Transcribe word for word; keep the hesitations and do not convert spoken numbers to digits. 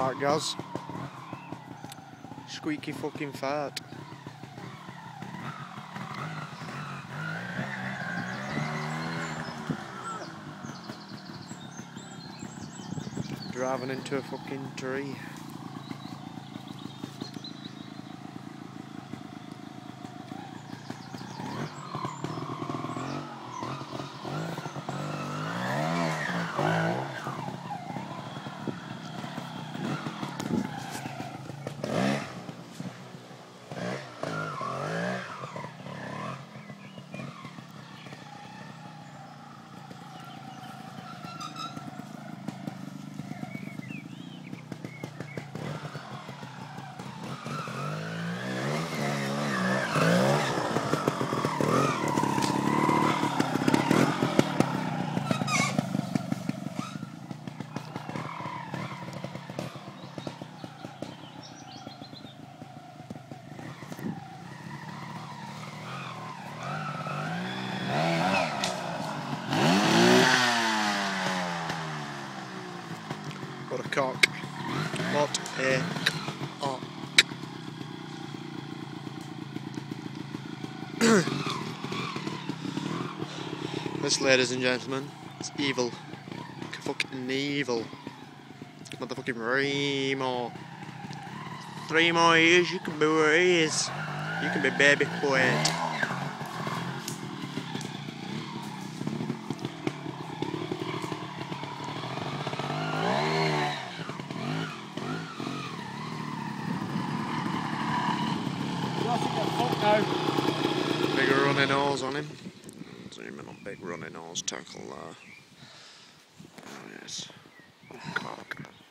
like Gaz. Squeaky fucking fart. Driving into a fucking tree. What a cock. What a cock. This, ladies and gentlemen, is evil. Fucking evil. Motherfucking three more. Three more years, you can be where he is. You can be baby quiet. Bigger running nose on him. Zoom in on big running nose tackle there. Oh yes. Oh, cock.